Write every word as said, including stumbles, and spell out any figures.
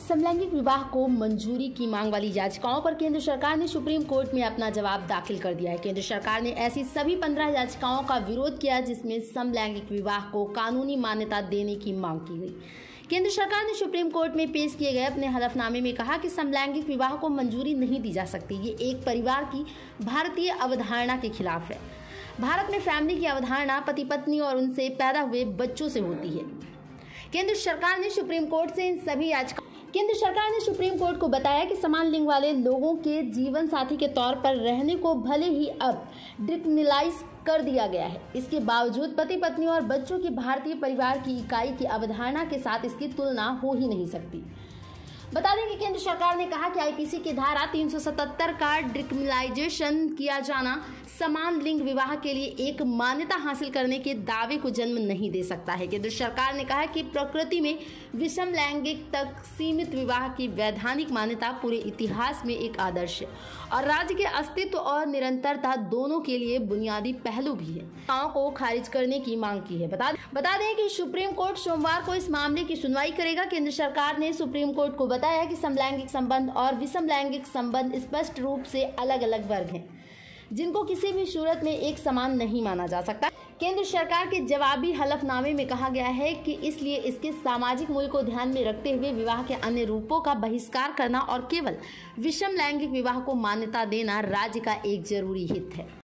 समलैंगिक विवाह को मंजूरी की मांग वाली याचिकाओं पर केंद्र सरकार ने सुप्रीम कोर्ट में अपना जवाब दाखिल कर दिया है। केंद्र सरकार ने ऐसी सभी पंद्रह याचिकाओं का विरोध किया जिसमें समलैंगिक विवाह को कानूनी मान्यता देने की मांग की गई। केंद्र सरकार ने सुप्रीम कोर्ट में पेश किए गए अपने हलफनामे में कहा कि समलैंगिक विवाह को मंजूरी नहीं दी जा सकती। ये एक परिवार की भारतीय अवधारणा के खिलाफ है। भारत में फैमिली की अवधारणा पति पत्नी और उनसे पैदा हुए बच्चों से होती है। केंद्र सरकार ने सुप्रीम कोर्ट से इन सभी याचिका केंद्र सरकार ने सुप्रीम कोर्ट को बताया कि समान लिंग वाले लोगों के जीवन साथी के तौर पर रहने को भले ही अब डिक्रिमिनलाइज कर दिया गया है, इसके बावजूद पति पत्नी और बच्चों की भारतीय परिवार की इकाई की अवधारणा के साथ इसकी तुलना हो ही नहीं सकती। बता दें कि केंद्र सरकार ने कहा कि आईपीसी की धारा तीन सौ सतहत्तर का डिक्रिमिनलाइजेशन किया जाना समान लिंग विवाह के लिए एक मान्यता हासिल करने के दावे को जन्म नहीं दे सकता है। केंद्र सरकार ने कहा कि प्रकृति में विषम लैंगिक तक सीमित विवाह की वैधानिक मान्यता पूरे इतिहास में एक आदर्श है और राज्य के अस्तित्व और निरंतरता दोनों के लिए बुनियादी पहलू भी है। मांगों को खारिज करने की मांग की है। बता बता दें कि सुप्रीम कोर्ट सोमवार को इस मामले की सुनवाई करेगा। केंद्र सरकार ने सुप्रीम कोर्ट को बताया कि समलैंगिक संबंध और विषम लैंगिक संबंध स्पष्ट रूप से अलग अलग वर्ग हैं जिनको किसी भी सूरत में एक समान नहीं माना जा सकता। केंद्र सरकार के जवाबी हलफनामे में कहा गया है कि इसलिए इसके सामाजिक मूल्य को ध्यान में रखते हुए विवाह के अन्य रूपों का बहिष्कार करना और केवल विषम लैंगिक विवाह को मान्यता देना राज्य का एक जरूरी हित है।